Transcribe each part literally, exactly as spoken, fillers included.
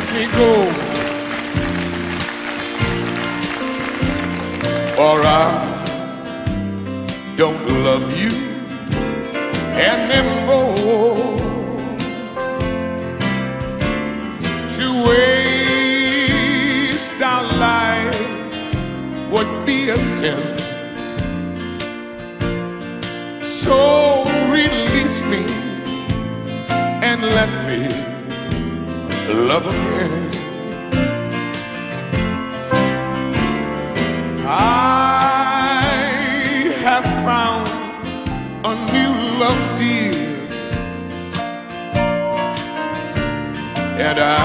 me go, for I don't love you anymore. To waste our lives would be a sin. So release me and let me love again. I have found a new love, dear, and I,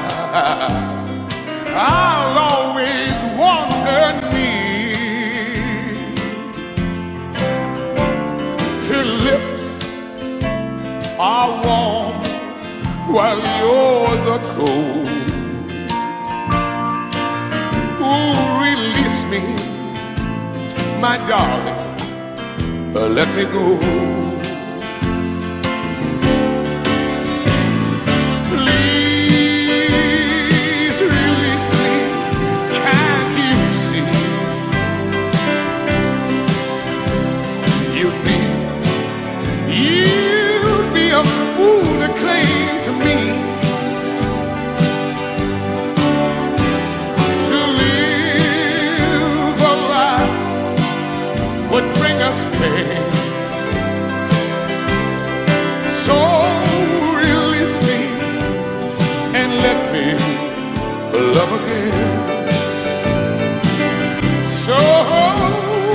I'll always want her near. Her lips are warm while yours are cold. Ooh, release me, my darling, uh, let me go. Please release me, can't you see? You'd be, you'd be a fool to cling to me. To live a life would bring us pain. So release me and let me love again. So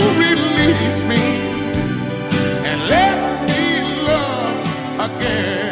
release me and let me love again.